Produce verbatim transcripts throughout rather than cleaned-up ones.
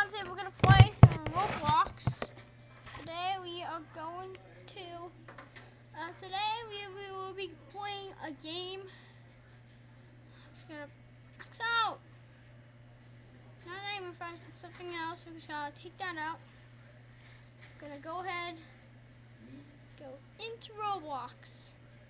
Today we're gonna play some Roblox. Today we are going to. Uh, today we, we will be playing a game. Just gonna X out. Not name first, it's something else. We're just gonna take that out. Gonna go ahead. Go into Roblox.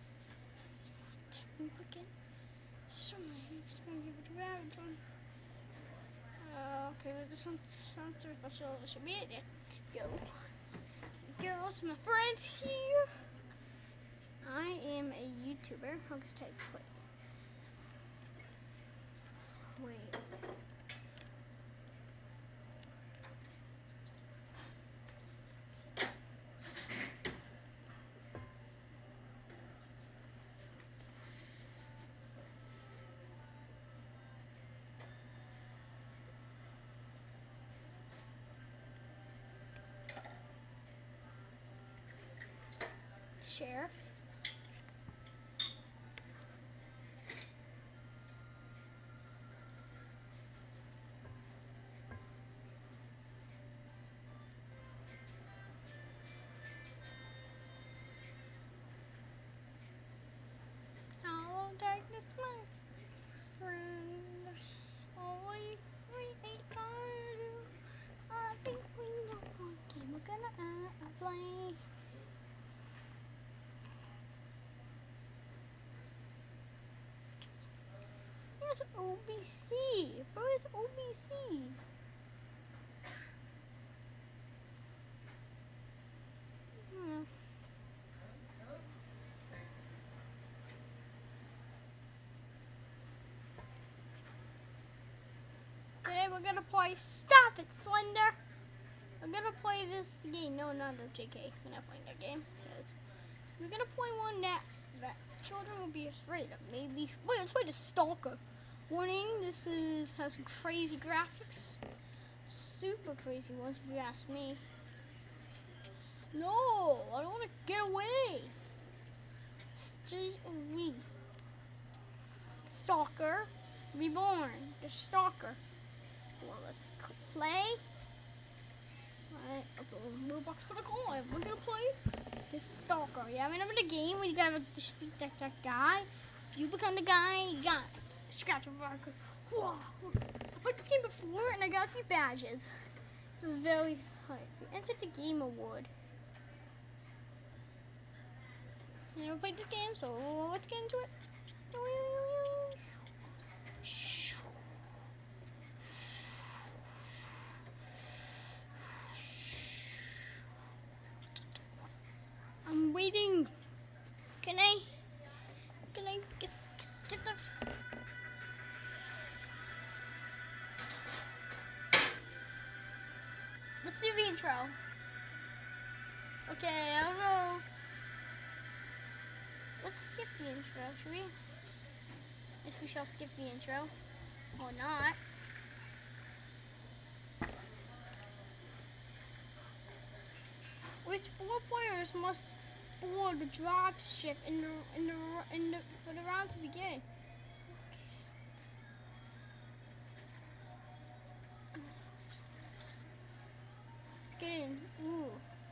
So just gonna give it a ravage one. Uh, okay, this one sounds special. This should be it. Yeah. Go. Girls, my friends here. I am a YouTuber. I'll just type play. Wait. Share. Hello, darkness, my friend. All we we ain't gonna do. I think we know what game we're gonna uh, play. Where's O B C? Where's O B C? Hmm. Today we're gonna play Stop It, Slender. We're gonna play this game. No, not the J K. We're not playing that game. We're gonna play one that that children will be afraid of. Maybe. Wait, let's play the Stalker. Warning, this is has some crazy graphics. Super crazy ones if you ask me. No, I don't want to get away. We Stalker Reborn. The Stalker. Well, let's play. Alright, okay, Roblox protocol. We're gonna play the Stalker. Yeah, remember the game when you gotta defeat that, that guy? If you become the guy, you got scratch of rock. Whoa. I played this game before and I got a few badges. This is very hard. So enter the game award. You never played this game, so let's get into it. I'm waiting. Can I? Can I just skip the? Let's do the intro. Okay, I don't know. Let's skip the intro, should we? Yes, we shall skip the intro. Or not. Which four players must board the drop ship in the in the in the for the round to begin? Let's get in. Ooh.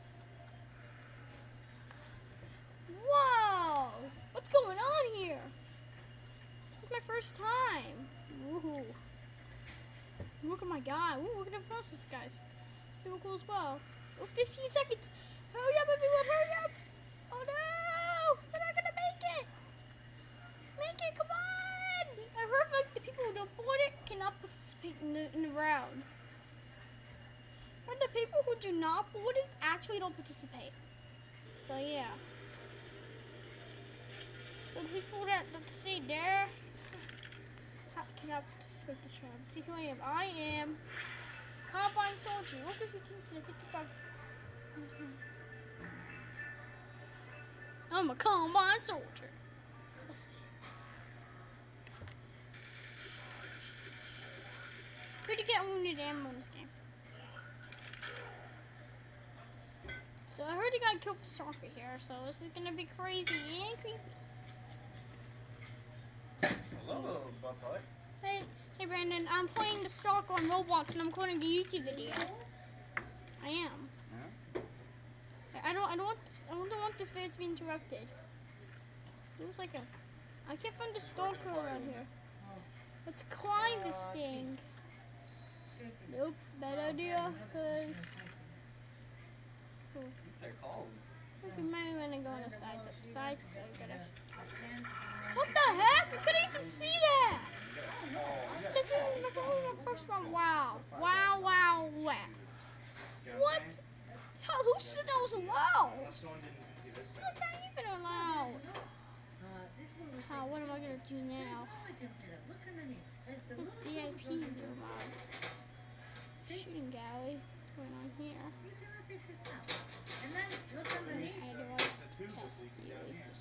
Whoa! What's going on here? This is my first time. Woohoo! Look at my guy. Ooh, look at the process, guys. People cool as well. Oh, fifteen seconds. Hurry up, everyone! Hurry up! Oh no! We're not gonna make it. Make it! Come on! I heard like the people who don't board it cannot participate in the in the round. But the people who do not board it actually don't participate. So yeah. So the people that, that stay there cannot participate this round. See who I am. I am Combine Soldier. What if you think to the fifty-five? I'm a Combine Soldier. Let's see. Good to get wounded ammo in this game. So I heard you got killed for Stalker here, so this is gonna be crazy and creepy. Hello, Buckeye. Hey, Hey Brandon, I'm playing the stock on Roblox and I'm recording a YouTube video. I am. Yeah? I don't. I don't want. This, I don't want this video to be interrupted. It looks like a. I can't find the stalker around here. Let's climb this thing. Nope, bad idea. Cause They're cold. we might want to go on the sides. Up sides. So we gotta. What the heck? I couldn't even see that. That's it. That's only the first one. Wow. Wow. Wow. Wow. What? How, who said that was allowed? How is that even allowed? How? What am I gonna do now? V I P room. Shooting gallery. What's going on here? How do I test you? Is this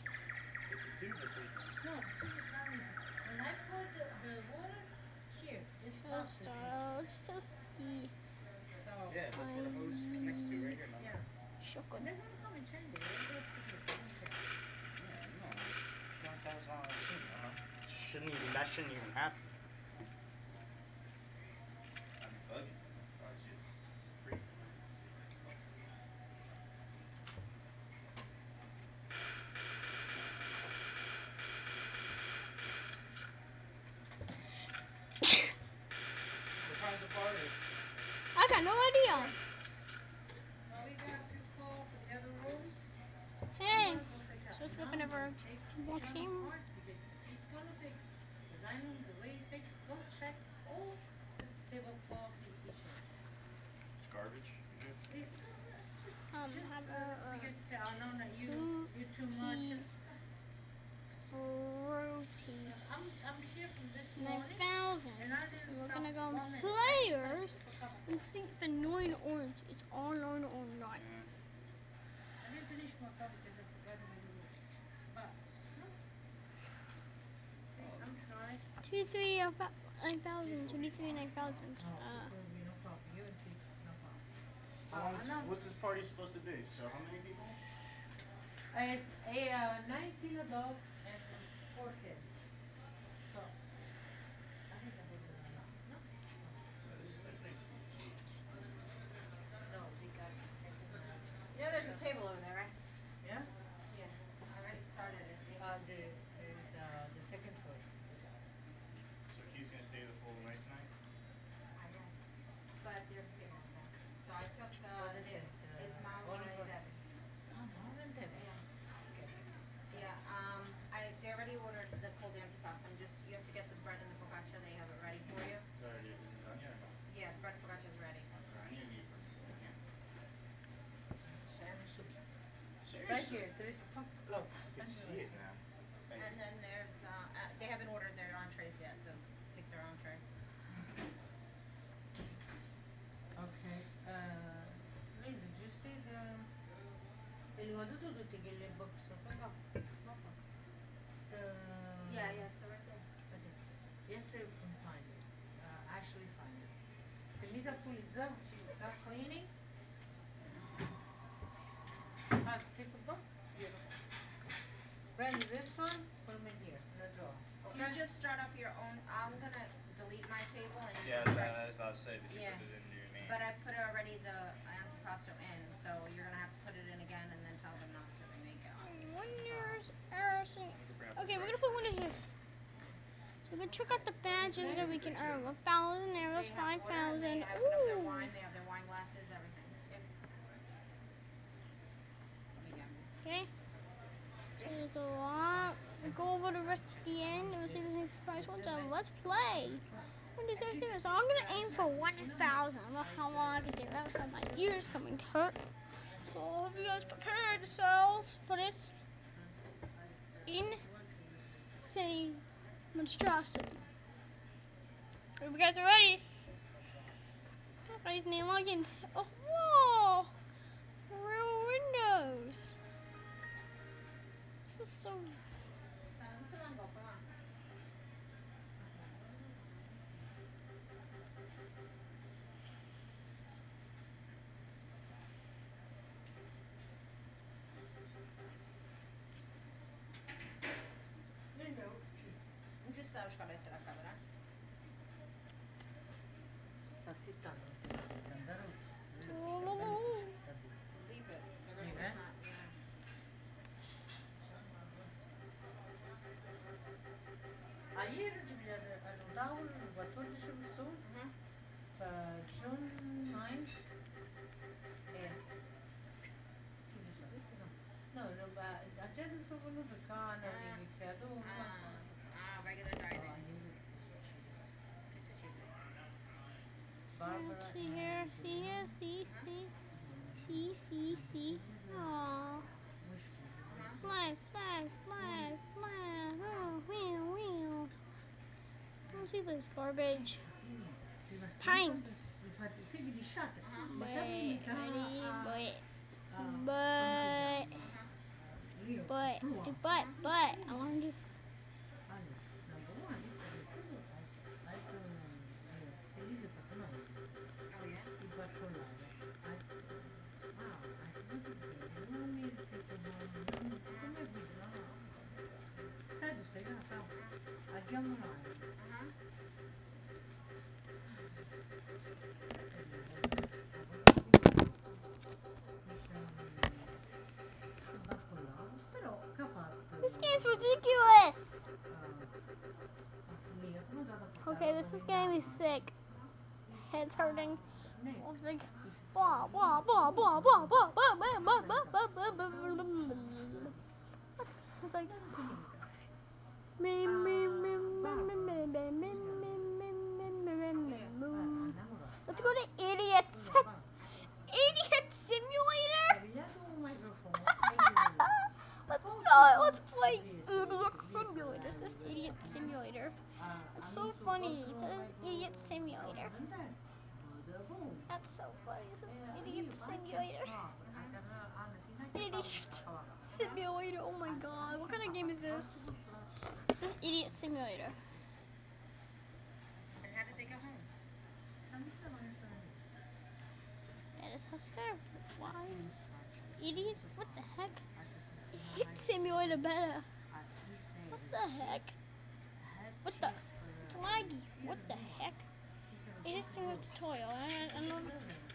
Let's start. Let's test the. Yeah, that's what a hose connects to right here. Yeah. Shotgun. Yeah, no. That was all I shouldn't, uh, shouldn't even, that shouldn't even happen. I'm bugging. I got no idea. Hey, so let's go open over box game. It's garbage. Um, have a, uh, two tea fruity. Nine thousand. We're gonna go on players and see if annoying orange is online or not. Two three of nine thousand. Twenty three nine thousand. Uh. Um, what's this party supposed to be? So how many people? Uh, it's a uh, nineteen adults and four kids. So I think I put it enough. No. No, we got the second one. Yeah, there's a table over there, right? Yeah. Yeah. I already started it. Uh, the is uh the second choice. So Keith's gonna stay the full night tonight? I guess. But there's a table over there. So I took the. What is it? It's Uh, Mount Oliver. Olivet. Oh, Marvin did it. Yeah. Okay. Yeah. Um. I they already ordered the cold antipasto. I'm just you have to get the bread and the focaccia. They have it ready for you. Is that already is it done yet or not? Yeah, the bread and focaccia is ready. Okay, I need to eat for Right here, there is a cup. Look. I can see it now. Thank And you. then there's uh, uh they haven't ordered their entrees yet, so take their entree. Okay. Uh, Lynn, did you see the? اللي ودته ضد اللي بوكس وكذا. No box. The. Yeah. Yes. They're right there. Okay. Yesterday we couldn't find it. Uh, actually find it. Lisa pulizza, she's not cleaning. Uh, take a book. Yeah. Brandon, this one, put them in here, in the drawer. You just start up your own. I'm gonna delete my table and. you Yeah, can I start- was about to say, if you Yeah. put it in your name. But I put already the antipasto in, so you're gonna have to put it in again and then tell them not to remake it. Wonders. Okay, we're gonna put one of here. So we're gonna check out the badges that we can earn. A thousand arrows, They have five water, and thousand. They have their Ooh. wine. They have their wine glasses, everything. Yep. Let me get 'em. Okay. So there's a lot. We'll go over the rest at the end. We'll see if there's any surprise ones. So let's play. What is there? there? So I'm gonna aim for one thousand. I don't know how long I can do that without my ears coming to hurt. So I hope you guys prepare yourselves for this insane monstrosity. Hope you guys are ready. Everybody's name logins. Oh, whoa! Real windows. This is so. Lindo. Não te sabes qual é a câmera? aspettando, non ti basta andare Oh. Leave it. They're gonna Leave get it? hot, yeah. Ayer جبنا الأول وتولد شو بسوي؟ Mhm. فجون ninth. Yes. Tu giusto detto no? No, no, ma a gente sono venuto qua, hanno Ah. il creatore. Ah, ah, regular driving. Barbara. Let's see here. See here. See, see. See, see, see. Aww. Fly, fly, fly, fly. Oh, wheel, wheel. Don't see this garbage. Pint. Infatti, sì, di lisciate. But, Ma dammi mica ready, a- but, a- come but, si chiama? Io, but, prua. do but, but. I want to do. Allora, number one, this is solo hai con Elisa fatto noi Oh, yeah? il barcolare. Hai ah, hai come non mi ripeto come guida no. Sai dove stai gonna fa? Andiamo noi. Uh-huh. Però che ha fatto? This game's ridiculous. Mia, come da Okay, this is getting me sick. Head's hurting. I was like, blah, blah, blah, blah, blah, blah, blah, blah, blah, blah, blah, blah, blah, blah, blah. It's like, me, me, me, me, me, me, me, me, me, me, me, me, me, me. Let's go to Idiot Sim- Idiot Simulator. Let's go. Let's play Idiot Simulator. This is Idiot Simulator. It's so funny. It says Idiot Simulator. That's so funny. It says Idiot Simulator. Idiot Simulator. Oh my god. What kind of game is this? It says Idiot Simulator. And how did they go home? That is how scared. Why? Idiot? What the heck? Idiot Simulator better. What the heck? What the? It's laggy. What the heck? Idiot Simulator tutorial. I, I don't know.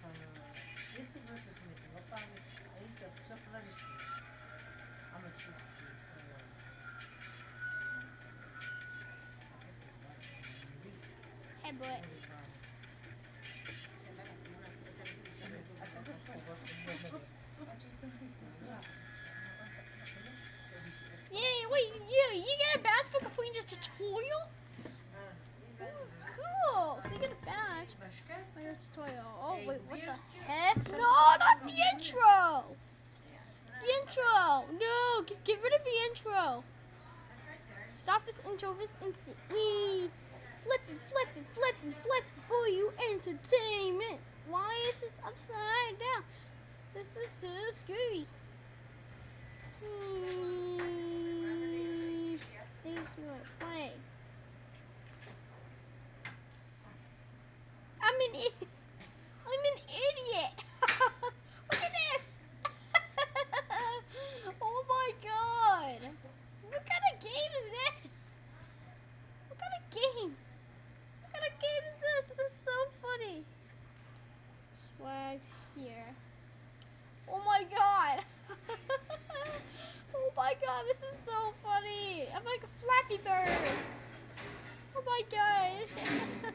Hey, boy. Yeah, wait, you, you get a badge for completing the tutorial? Cool. So you get a badge for your tutorial. Oh, wait, what the heck? No, not the intro. The intro. No, get, get rid of the intro. Stop this intro this instantly. Flipping, flipping, flipping, flipping for you entertainment. Why is this upside down? This is so scary. Hmm. Things we want to play. I'm an idiot. I'm an idiot. Look at this. Oh my god. What kind of game is this? What kind of game? What kind of game is this? This is so funny. Swag here. Oh my god. Oh my god, this is so funny. I'm like a Flappy Bird. Oh my god.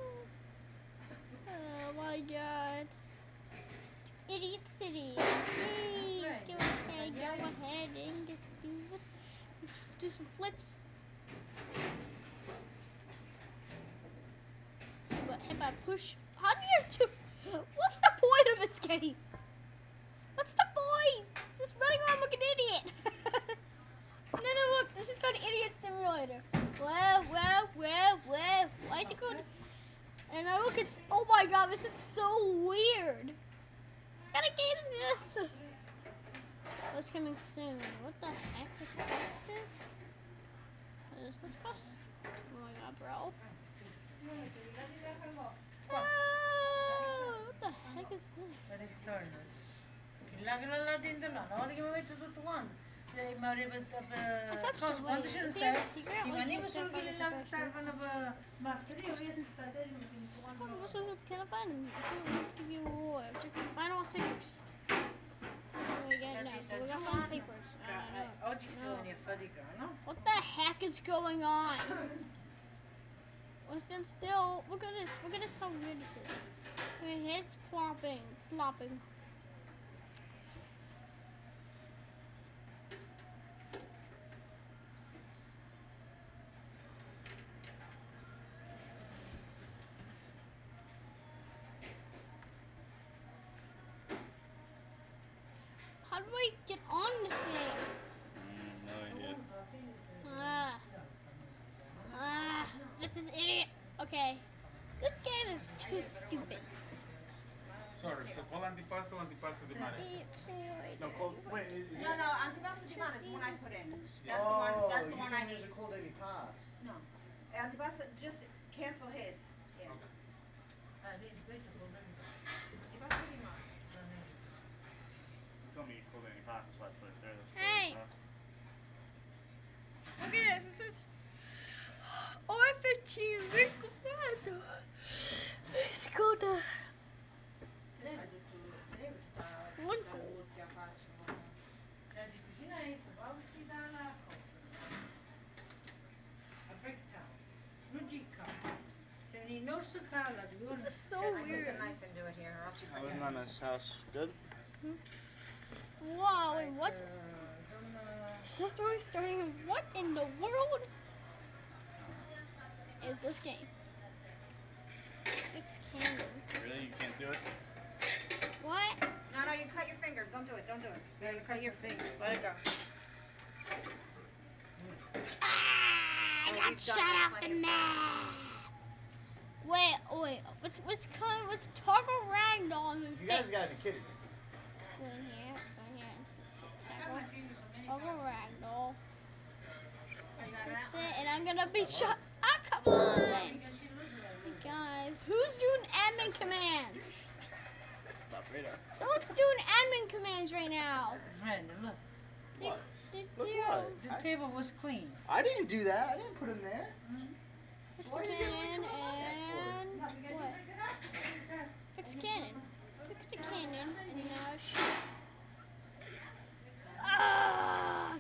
Oh my god. Idiot City. Please go ahead, go ahead and just do this. Let's do some flips. But if I push, how do you do? What's the point of this game? What's the point? Just running around like an idiot. No, no, look, this is called Idiot Simulator. Well, well, well, well. Why is it called? And I look, it's, oh my god, this is so weird. What kind of game is this? What's coming soon? What the heck does this cost this? What does this cost? Oh my god, bro. Oh, what the heck is this? Per esterno. Il lago là dentro no, una volta che mi metto tutto quanto. Nee, maar je bent op I thought uh, so. want Wait, je is dus there a zei, secret? die Or maar is niet it meer just zo like jullie a lang question? staan van op Martin, je weet dat zij niet What was supposed to kill a button? I want to give you a reward. Check the final papers. What do we get now? So we got final papers. Uh, no. Oggi sono in fatica, no? What the heck is going on? Well, stand still. Look at this. Look at this. How weird this is. My head's plopping, plopping. How do I get on this thing? Mm, no idea. Ah. Ah. This is idiot. Okay. This game is too stupid. Sorry, so qual antipasto o antipasto di mare? It's No, cold, wait, is it? No, no, antipasto di mare is the one I put in. That's the Oh, one, that's the one I need. a cold any pass. No. Antipasto, just cancel his. Yeah. Ah, dit weet ik wel. Antipasto di mare. You told me you cold any pass, that's why I put it there. That's Hey. cold any pass. Look at this. This is R fifteen Ricoperto. Skoda. One goal. Ja, die cucina is de bouwstie daarna. A breakdown. No dica. Se ni no se cala, di This is so I take weird. a knife and do it here, or else you How was forget. Nana's house? Good? Wow, wait, what? This story starting. What in the world is this game? Fix cannon. Really? You can't do it? What? No, no, you cut your fingers. Don't do it. Don't do it. No, you cut your fingers. Let it go. Ah, I Oh, got we've done shot that off the plenty of map. Wait, wait. Let's let's come. Let's toggle ragdoll and You fix. guys gotta be kidding me. Let's go in here. Let's go in here and t- toggle. Toggle ragdoll. Fix it, and I'm gonna be shot. Ah, come on. Hey guys, who's doing admin commands? Stop radar. Someone's doing admin commands right now. Brandon, look. What? Did Look you? what? The I, table was clean. I didn't do that. I didn't put him there. Fix Why the are you giving me cannon command and what? Fix cannon. Fix the cannon and now shoot. Ah!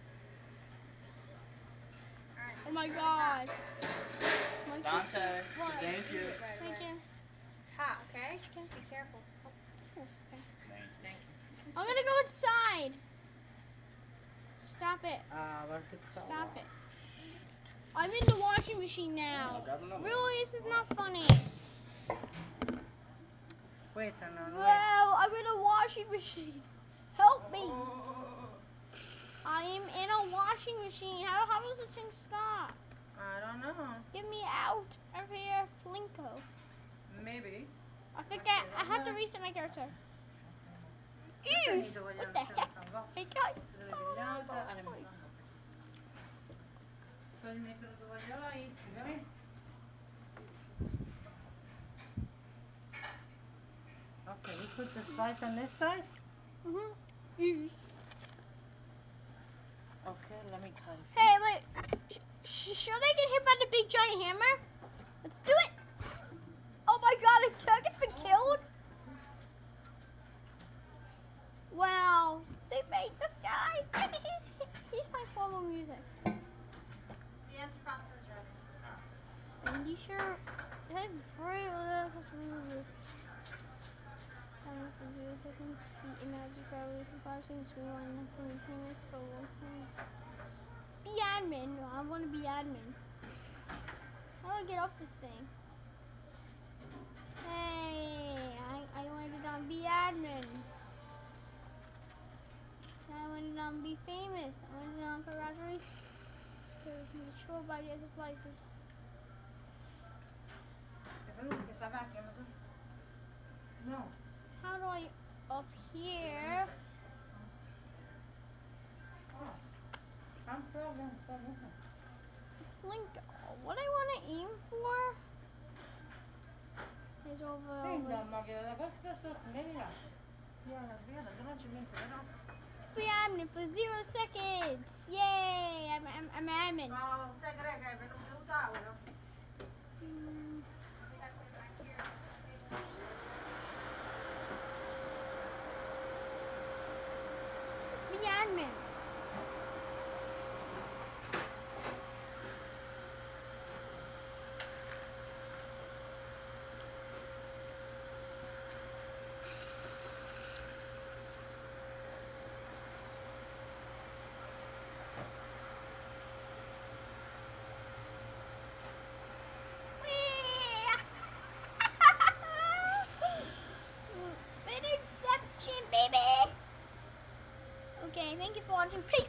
Oh my God! Monkey. Dante, What? thank you. Thank you. It's hot, okay? Okay. Be careful. Oh, okay. Thanks. I'm gonna go inside. Stop it. Ah, waar is het Stop it. I'm in the washing machine now. Grab another one. Really, this is not funny. Wait, no, no, wait. Well, I'm in a washing machine. Help me. I am in a washing machine. How, how does this thing stop? I don't know. Get me out of here, Plinko. Maybe. I think I, I have to reset my character. Ew! What the heck? Hey guys. Okay, we put the slice on this side. Mhm. Ew. Okay, let me cut it. Hey, wait. Sh- should I get hit by the big giant hammer? Let's do it. Oh my God! A Chuck has been killed. Wow, they made this guy. He's he's my form of music. The antipasto is ready. Indie shirt. I have free little customer books. I don't know if zero seconds. Be energy carries and passing to one from payments for one point. Be admin. No, I want to be admin. How do I get off this thing? Hey, I I wanted on be admin. I wanted on be famous. I wanted on congratulations. Spirits and control by the other places. No. How do I up here? I'm problem. Link. What I want to aim for is over. Hey, over. dan mag je dat best best toch nee ja. Ja, dat weer, dat randje mensen, dat. be admin for zero seconds. Yay! I'm I'm, I'm admin. Oh, segre che è venuto un tavolo. Mm. This is be admin. Spinning section, baby. Okay, thank you for watching. Peace.